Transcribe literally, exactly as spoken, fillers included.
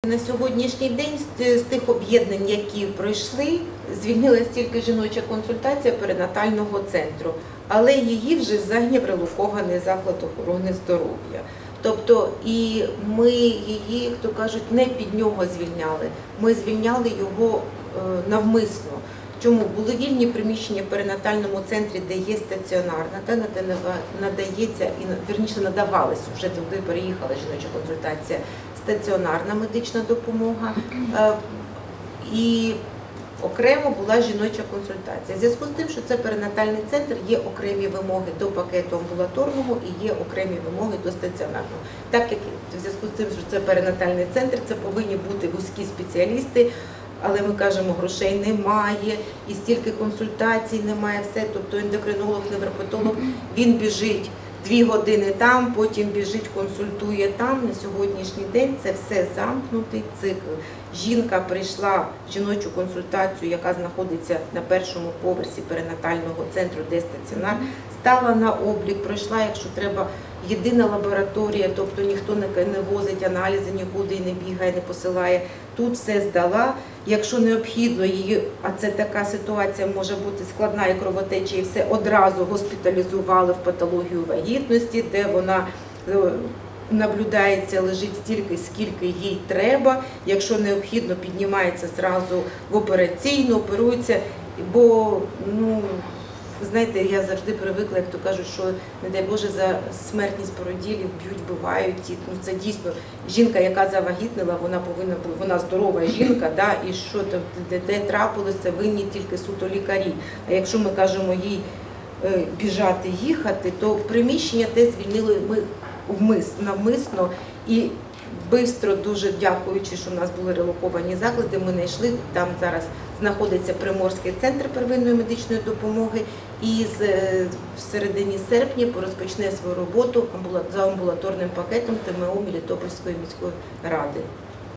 На сьогоднішній день з тих об'єднань, які пройшли, звільнилась тільки жіноча консультація перинатального центру, але її вже зайняв релокований заклад охорони здоров'я. Тобто і ми її, як то кажуть, не під нього звільняли, ми звільняли його навмисно. Чому? Були вільні приміщення в перинатальному центрі, де є стаціонарна, та надається, і вірніше надавалася, вже туди переїхала жіноча консультація, стаціонарна медична допомога, і окремо була жіноча консультація. В зв'язку з тим, що це перинатальний центр, є окремі вимоги до пакету амбулаторного і є окремі вимоги до стаціонарного. Так як в зв'язку з тим, що це перинатальний центр, це повинні бути вузькі спеціалісти, але ми кажемо, грошей немає, і стільки консультацій немає, все, тобто ендокринолог, невропатолог, він біжить дві години там, потім біжить, консультує там. На сьогоднішній день це все замкнутий цикл. Жінка прийшла в жіночу консультацію, яка знаходиться на першому поверсі перинатального центру, де стаціонар, стала на облік, пройшла, якщо треба, єдина лабораторія, тобто ніхто не возить аналізи нікуди і не бігає, не посилає. Тут все здала. Якщо необхідно її, а це така ситуація може бути складна і кровотеча, і все одразу госпіталізували в патологію вагітності, де вона наблюдається, лежить стільки, скільки їй треба. Якщо необхідно, піднімається зразу в операційну, оперується, бо, ну, знаєте, я завжди привикла, як то кажуть, що, не дай Боже, за смертність породілів б'ють, бивають. Ну, це дійсно жінка, яка завагітнила, вона повинна бути, вона здорова жінка, да, і що там, де, де трапилося, винні тільки суто лікарі. А якщо ми кажемо їй е, біжати, їхати, то приміщення те звільнили ми вмис, навмисно і швидко, дуже дякуючи, що в нас були релоковані заклади, ми знайшли, там зараз знаходиться Приморський центр первинної медичної допомоги, і з, в середині серпня розпочне свою роботу за амбулаторним пакетом ТМО Мелітопольської міської ради.